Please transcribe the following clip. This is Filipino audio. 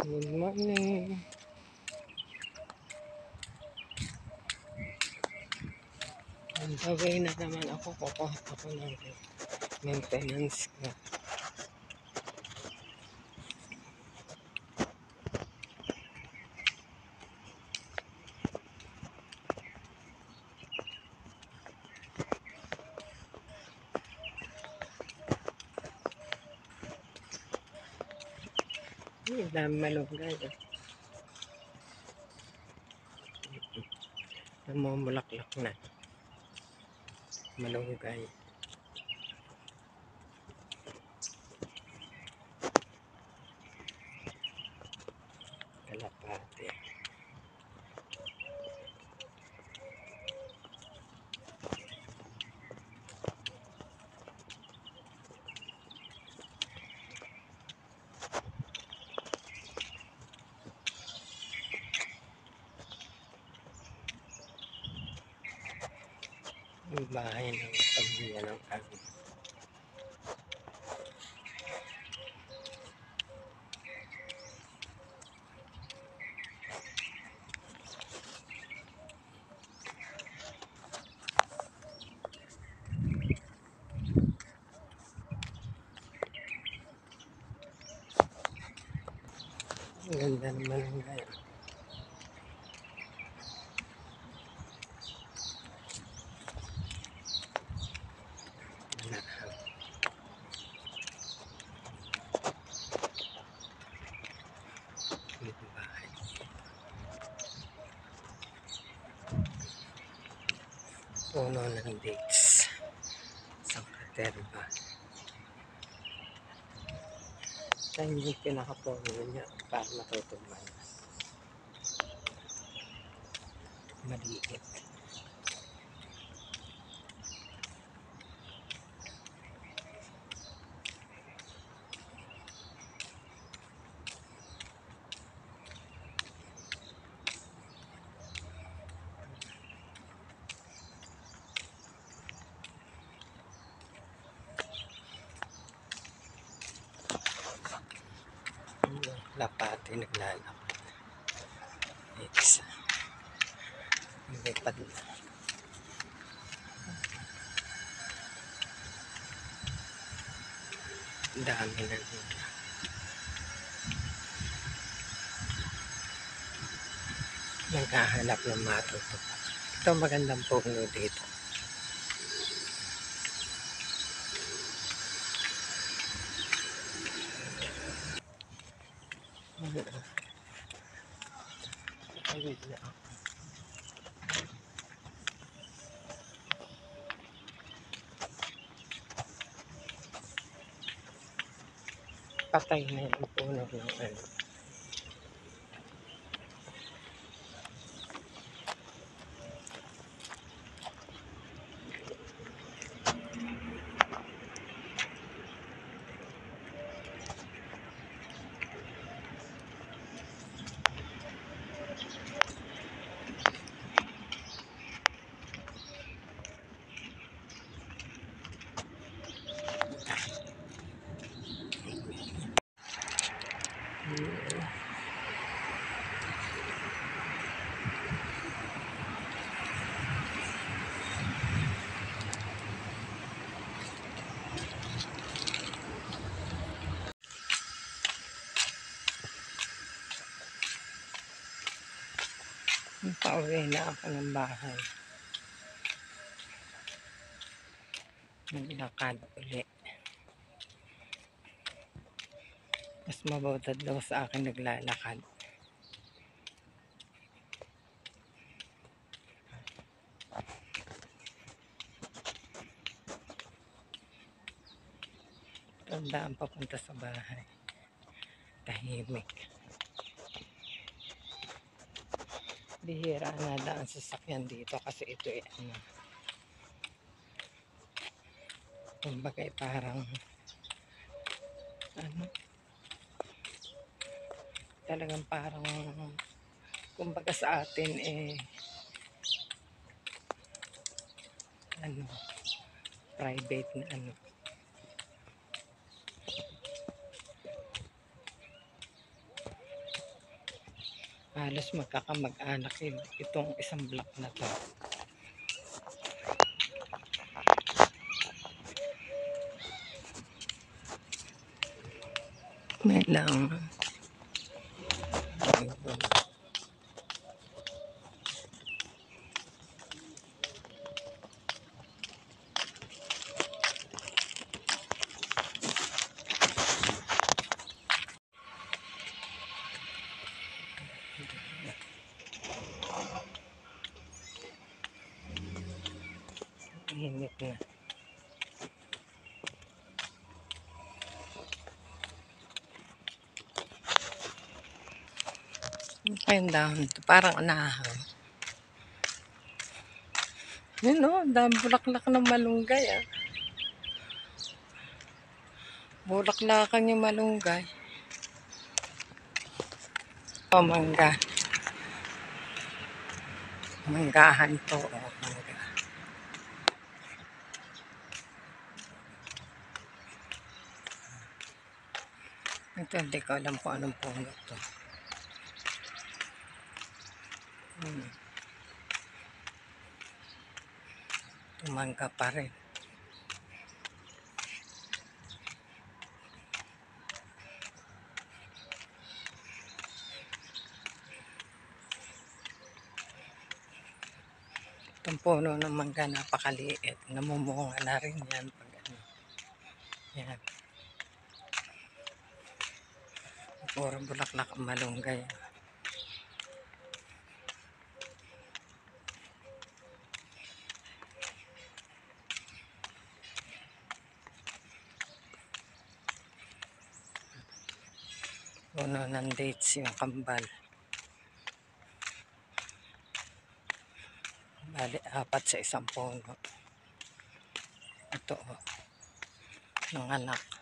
Good morning. On the way na naman ako. Kukuha ako ng maintenance ko. Dami malunggay. Namumulaklak na. Malunggay. Kalapate. Yung bahay ng pamilya ng kami. Ang ganda ng malunggay. Manahang. Dito bahay. Puno ng dates. Isang katerba. Ito yung pinakapuno niya para matutuban. Maliit. Lapate naglalakad. Isa. Lumipad na. Dami na nila. Naghahanap ng matutupa. Ito magandang puno dito. Patay na yung puno ng ano. Pauwi na ako ng bahay. Naglakad ulit. Mas mabuti daw sa akin naglalakad. Tandaan papunta sa bahay. Tahimik. Bihira na daan sasakyan dito kasi ito ay ano. Kumbaga parang ano. Talagang parang kumbaga sa atin ano, private na ano. Halos magkakamag-anak itong isang block na to. May lang. Init na. Ayun dahon to. Parang anahaw. Yun o, dami bulaklak ng malunggay ah. Bulaklakan yung malunggay. O, mangga. Manggahan to. O, mangga. Ito, hindi ko alam kung anong puno to. Tumangga pa rin. Itong puno ng mangga napakaliit. Namumunga na rin yan. Pag ano. Yan. Puro bulaklak ang malunggay. Puno ng dates yung kambal. Bali, 4 sa isang puno. Ito, ng anak.